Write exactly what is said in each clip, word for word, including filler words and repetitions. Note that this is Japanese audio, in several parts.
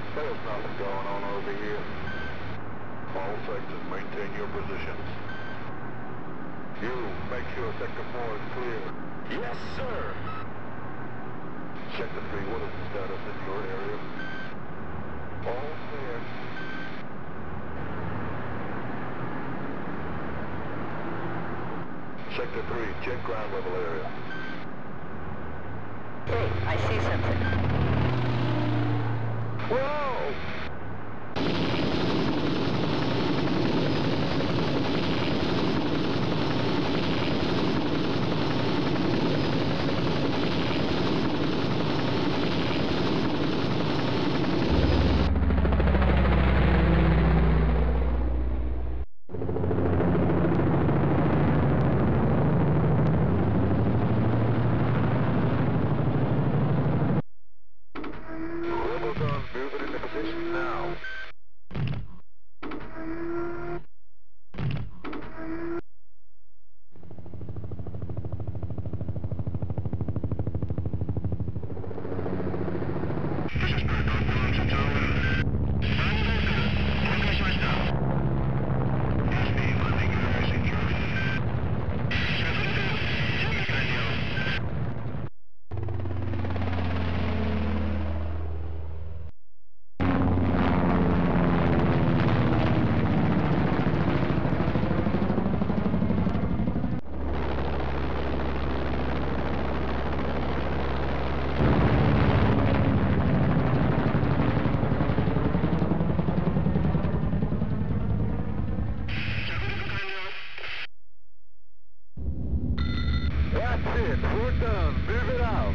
There's nothing going on over here. All sectors maintain your positions. You, make sure Sector four is clear. Yes, sir. Sector three, what is the status in your area? All clear. Sector three, check ground level area. Hey, I see something. Whoa! Moving into position now. That's it. We're done. Move it out.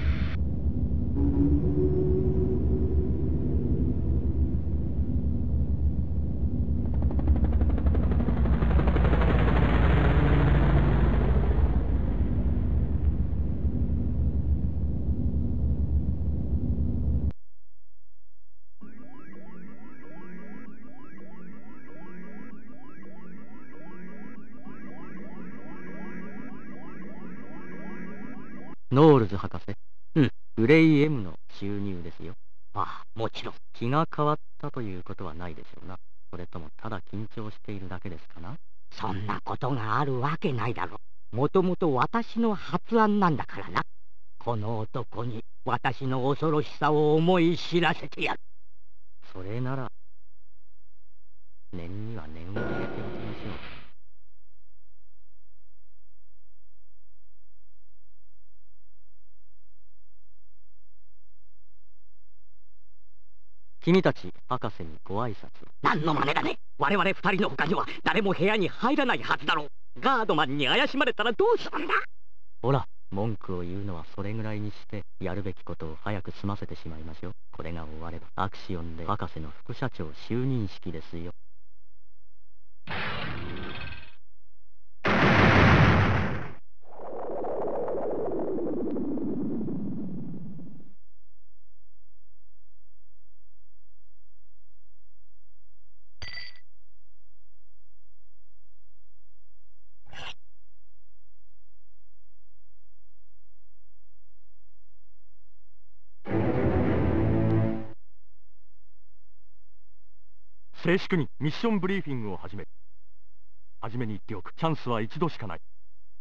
ノールズ博士。うん、グレイ M の収入ですよ。 ああ、もちろん。 気が変わったということはないでしょうな。それともただ緊張しているだけですかな。 そんなことがあるわけないだろう。もともと私の発案なんだからな。この男に私の恐ろしさを思い知らせてやる。 それなら、念には念を入れておきましょう。君たち、博士にご挨拶を。 何の真似だね。我々二人の他には誰も部屋に入らないはずだろう。ガードマンに怪しまれたらどうするんだ。 ほら、文句を言うのはそれぐらいにして、やるべきことを早く済ませてしまいましょう。これが終われば、アクシオンで博士の副社長就任式ですよ。 正式にミッションブリーフィングを始める。はじめに言っておく。チャンスは一度しかない。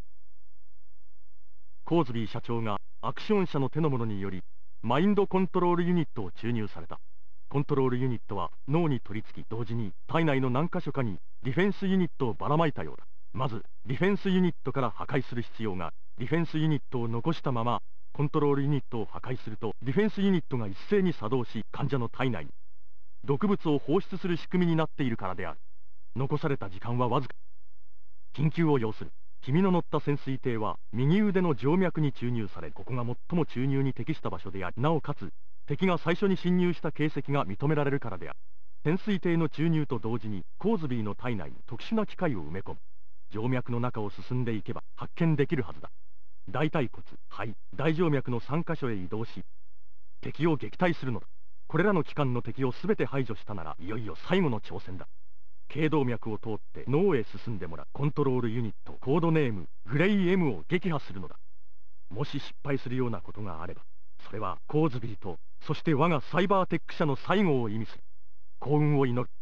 コーズビー社長がアクション社の手の者によりマインドコントロールユニットを注入された。コントロールユニットは脳に取り付き、同時に体内の何箇所かにディフェンスユニットをばらまいたようだ。まずディフェンスユニットから破壊する必要が、ディフェンスユニットを残したままコントロールユニットを破壊すると、ディフェンスユニットが一斉に作動し、患者の体内に毒物を放出する仕組みになっているからである。残された時間はわずか。緊急を要する。君の乗った潜水艇は右腕の静脈に注入され、ここが最も注入に適した場所であり、なおかつ敵が最初に侵入した形跡が認められるからである。潜水艇の注入と同時にコーズビーの体内に特殊な機械を埋め込む。静脈の中を進んでいけば発見できるはずだ。大腿骨、肺、大静脈のさん箇所へ移動し、敵を撃退するのだ。これらの機関の敵を全て排除したなら、いよいよ最後の挑戦だ。頸動脈を通って脳へ進んでもらう。コントロールユニット、コードネームグレイ M を撃破するのだ。もし失敗するようなことがあれば、それはコーズビーとそして我がサイバーテック社の最後を意味する。幸運を祈る。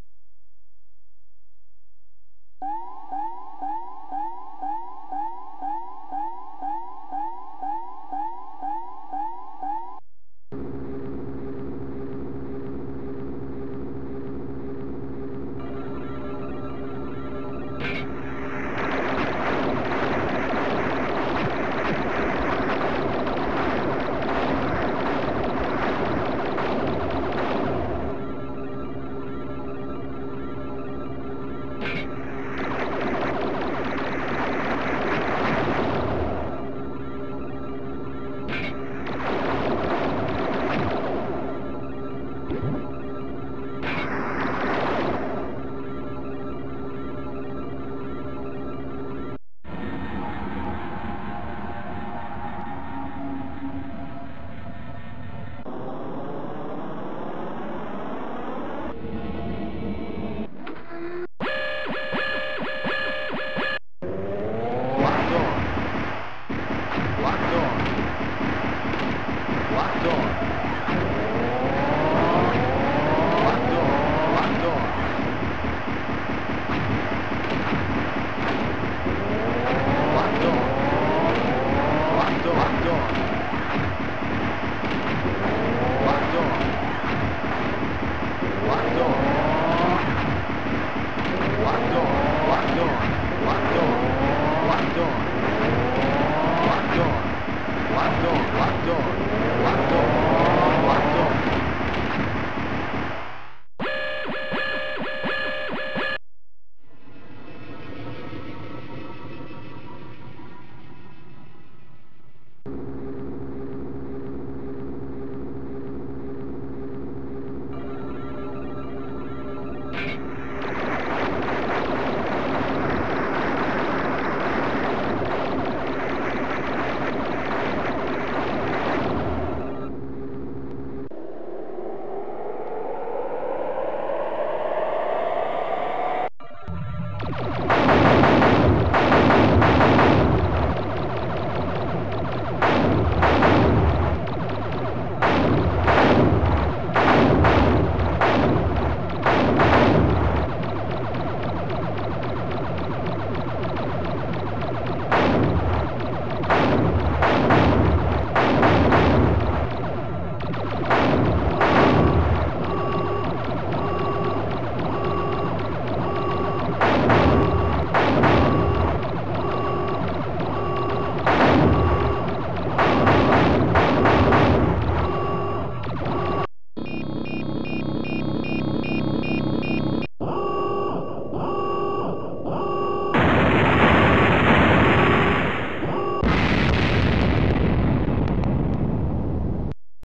Locked on, locked on, locked on.